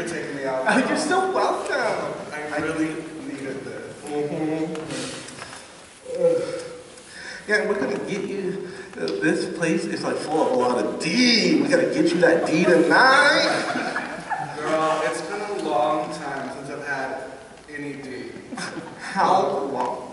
taking me out. You're so welcome. I really needed this. Yeah, we're gonna get you. This place is like full of a lot of D. We gotta get you that D tonight. Girl, it's been a long time since I've had any D. How long?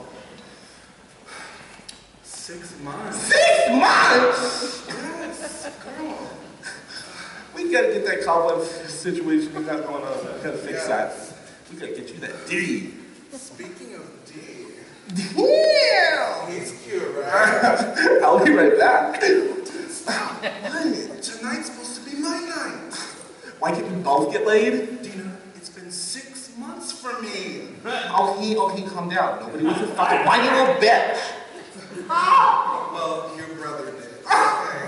6 months. 6 months? Yes, girl. We gotta get that cobweb situation you got going on. We gotta fix that. We gotta get you that D. Speaking of D. Yeah! He's cute, right? I'll be right back. Stop. Tonight's supposed to be my night. Why can't we both get laid? Dina, it's been 6 months for me. Okay, calm down. Nobody was a fucking whiny little bitch. Well, your brother did. Okay.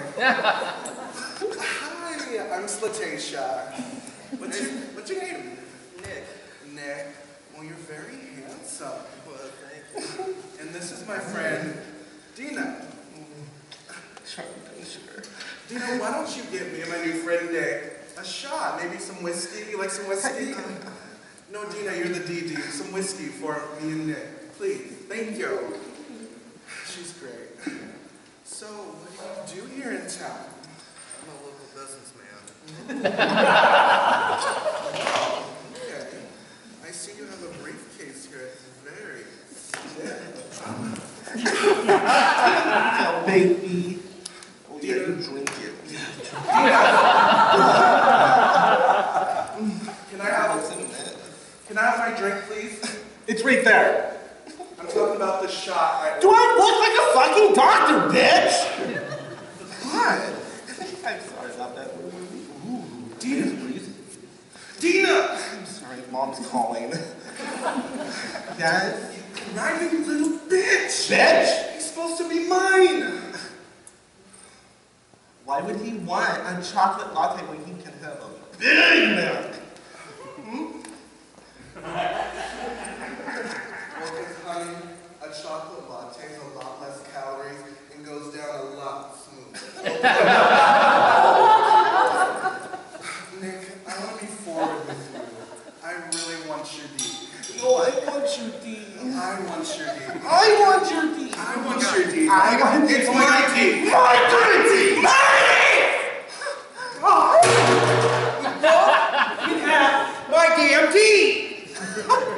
Hi, I'm Slutashia. What's your name? Nick. Nick. Well, you're very handsome. Well, thank you. And this is my friend, Dina. Sure. Dina, why don't you give me and my new friend Nick a shot? Maybe some whiskey? You like some whiskey? No, Dina, you're the DD. Some whiskey for me and Nick. Please. Thank you. She's great. So, what do you do here in town? I'm a local businessman. Okay. I see you have a briefcase here. It's very Oh, baby. Oh, yeah, you drink it. Can I have my drink, please? It's right there. I'm talking about the shot. Do I look like a fucking doctor, bitch? What? I'm sorry about that. Ooh, Dina, please. Dina! I'm sorry, Mom's calling. Yes? Right, you little bitch! Bitch? He's supposed to be mine! Why would he want a chocolate latte when he can have a Big Mac? Well, honey, a chocolate latte is a lot less calories and goes down a lot smoother. Nick, I want to be forward with you. I really want your D. No, I want your D. I want your D. I want your D. I want your D. I want It's my D. My D. You have my damn tea!